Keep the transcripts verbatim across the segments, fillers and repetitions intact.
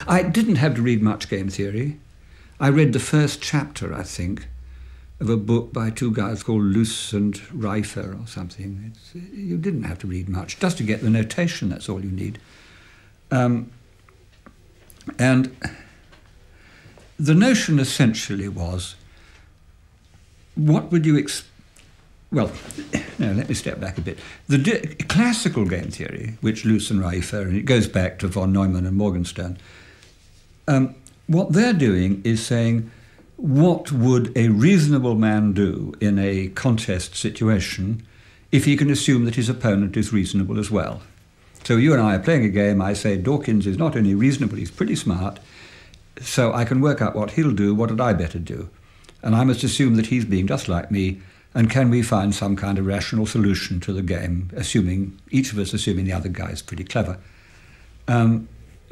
I didn't have to read much game theory. I read the first chapter, I think, of a book by two guys called Luce and Raiffa or something. It's, you didn't have to read much, just to get the notation, that's all you need. Um, and the notion essentially was, what would you expect? Well, no, let me step back a bit. The classical game theory, which Luce and Raiffa, and it goes back to von Neumann and Morgenstern, um, what they're doing is saying, what would a reasonable man do in a contest situation if he can assume that his opponent is reasonable as well? So you and I are playing a game, I say Dawkins is not only reasonable, he's pretty smart, so I can work out what he'll do, what had I better do? And I must assume that he's being just like me, and can we find some kind of rational solution to the game, assuming, each of us assuming the other guy is pretty clever. Um,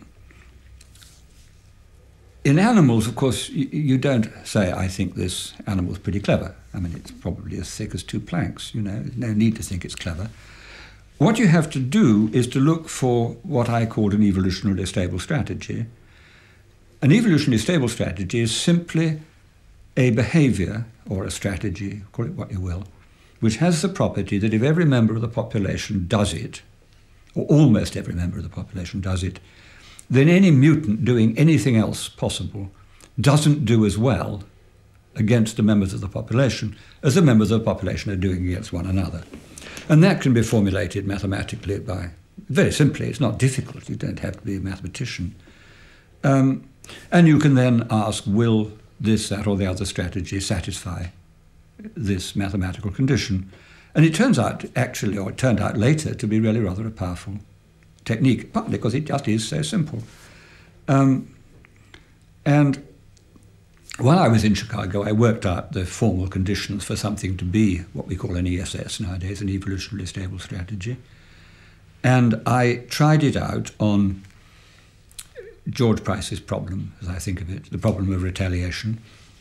in animals, of course, you, you don't say, I think this animal's pretty clever. I mean, it's probably as thick as two planks, you know, there's no need to think it's clever. What you have to do is to look for what I called an evolutionarily stable strategy. An evolutionarily stable strategy is simply a behaviour, or a strategy, call it what you will, which has the property that if every member of the population does it, or almost every member of the population does it, then any mutant doing anything else possible doesn't do as well against the members of the population as the members of the population are doing against one another. And that can be formulated mathematically by, very simply, it's not difficult, you don't have to be a mathematician. Um, and you can then ask, will this, that, or the other strategy satisfy this mathematical condition? And it turns out, actually, or it turned out later, to be really rather a powerful technique, partly because it just is so simple. Um, and while I was in Chicago, I worked out the formal conditions for something to be what we call an E S S nowadays, an evolutionarily stable strategy. And I tried it out on George Price's problem, as I think of it, the problem of retaliation,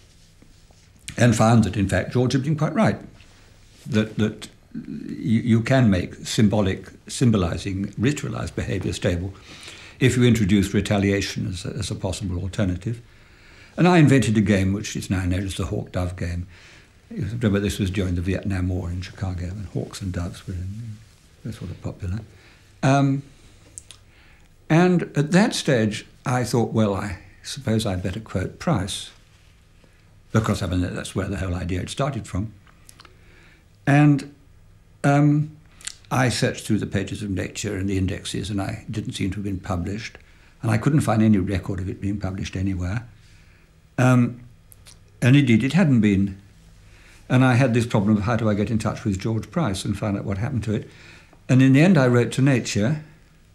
and found that, in fact, George had been quite right, that, that you, you can make symbolic, symbolising, ritualised behaviour stable if you introduce retaliation as a, as a possible alternative. And I invented a game which is now known as the hawk-dove game. You remember this was during the Vietnam War in Chicago, and hawks and doves were, in, were sort of popular. Um, and at that stage, I thought, well, I suppose I'd better quote Price, because I mean, that's where the whole idea had started from. And um, I searched through the pages of Nature and the indexes, and I didn't seem to have been published, and I couldn't find any record of it being published anywhere. Um, and indeed, it hadn't been. And I had this problem of how do I get in touch with George Price and find out what happened to it. And in the end, I wrote to Nature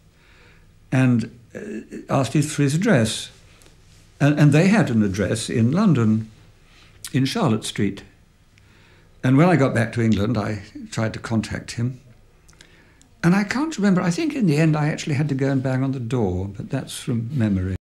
and asked for his address. And, and they had an address in London, in Charlotte Street. And when I got back to England, I tried to contact him. And I can't remember, I think in the end I actually had to go and bang on the door, but that's from memory.